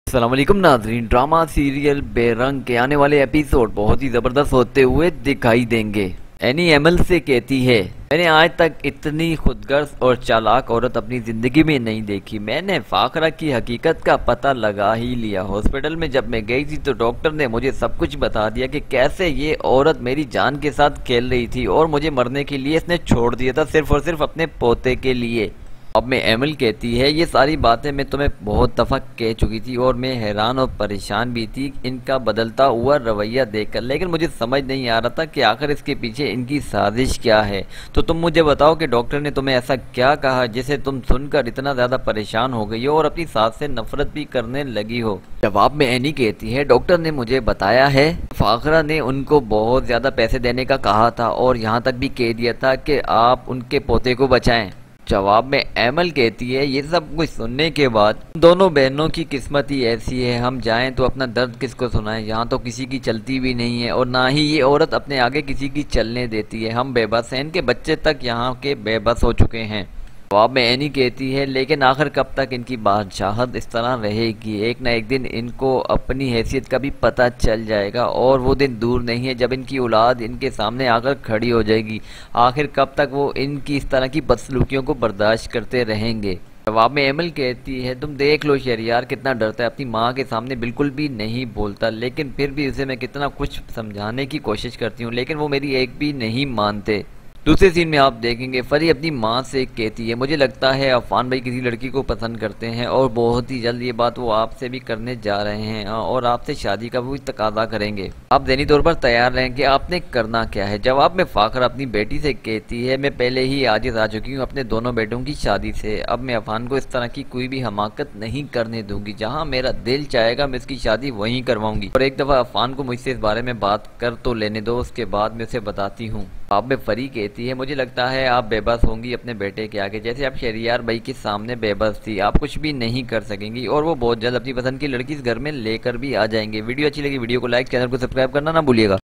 अस्सलाम वालेकुम नाज़रीन। ड्रामा सीरियल बेरंग के आने वाले एपिसोड बहुत ही ज़बरदस्त होते हुए दिखाई देंगे। एनी एमल से कहती है, मैंने आज तक इतनी खुदगर्ज और चालाक औरत अपनी ज़िंदगी में नहीं देखी। मैंने फाखरा की हकीकत का पता लगा ही लिया। हॉस्पिटल में जब मैं गई थी तो डॉक्टर ने मुझे सब कुछ बता दिया कि कैसे ये औरत मेरी जान के साथ खेल रही थी और मुझे मरने के लिए इसने छोड़ दिया था, सिर्फ और सिर्फ अपने पोते के लिए। अब मैं एमल कहती है, ये सारी बातें मैं तुम्हें बहुत दफ़ा कह चुकी थी और मैं हैरान और परेशान भी थी इनका बदलता हुआ रवैया देखकर, लेकिन मुझे समझ नहीं आ रहा था कि आखिर इसके पीछे इनकी साजिश क्या है। तो तुम मुझे बताओ कि डॉक्टर ने तुम्हें ऐसा क्या कहा जिसे तुम सुनकर इतना ज़्यादा परेशान हो गई हो और अपनी सास से नफरत भी करने लगी हो। जवाब में एनी कहती है, डॉक्टर ने मुझे बताया है फाखरा ने उनको बहुत ज़्यादा पैसे देने का कहा था और यहाँ तक भी कह दिया था कि आप उनके पोते को बचाएं। जवाब में एमल कहती है, ये सब कुछ सुनने के बाद दोनों बहनों की किस्मत ही ऐसी है, हम जाएं तो अपना दर्द किसको सुनाएं। यहाँ तो किसी की चलती भी नहीं है और ना ही ये औरत अपने आगे किसी की चलने देती है। हम बेबस हैं, इनके बच्चे तक यहाँ के बेबस हो चुके हैं। जवाब में एनी कहती है, लेकिन आखिर कब तक इनकी बादशाहत इस तरह रहेगी। एक ना एक दिन इनको अपनी हैसियत का भी पता चल जाएगा और वो दिन दूर नहीं है जब इनकी औलाद इनके सामने आकर खड़ी हो जाएगी। आखिर कब तक वो इनकी इस तरह की बदसलूकियों को बर्दाश्त करते रहेंगे। जवाब में एमल कहती है, तुम देख लो शहरियार कितना डरता है, अपनी माँ के सामने बिल्कुल भी नहीं बोलता, लेकिन फिर भी उसे मैं कितना कुछ समझाने की कोशिश करती हूँ लेकिन वो मेरी एक भी नहीं मानते। दूसरे सीन में आप देखेंगे फरी अपनी माँ से कहती है, मुझे लगता है अफान भाई किसी लड़की को पसंद करते हैं और बहुत ही जल्द ये बात वो आपसे भी करने जा रहे हैं और आपसे शादी का भी तकाजा करेंगे। आप ज़हनी तौर पर तैयार रहें कि आपने करना क्या है। जवाब में फाखर अपनी बेटी से कहती है, मैं पहले ही आजिज़ आ चुकी हूँ अपने दोनों बेटों की शादी से। अब मैं अफान को इस तरह की कोई भी हमाकत नहीं करने दूंगी। जहाँ मेरा दिल चाहेगा मैं इसकी शादी वहीं करवाऊंगी और एक दफ़ा अफान को मुझसे इस बारे में बात कर तो लेने दो, उसके बाद मैं उसे बताती हूँ। आप में फरी कहती है, मुझे लगता है आप बेबस होंगी अपने बेटे के आगे, जैसे आप शहरियार भाई के सामने बेबस थी। आप कुछ भी नहीं कर सकेंगी और वो बहुत जल्द अपनी पसंद की लड़की इस घर में लेकर भी आ जाएंगे। वीडियो अच्छी लगी वीडियो को लाइक, चैनल को सब्सक्राइब करना ना भूलिएगा।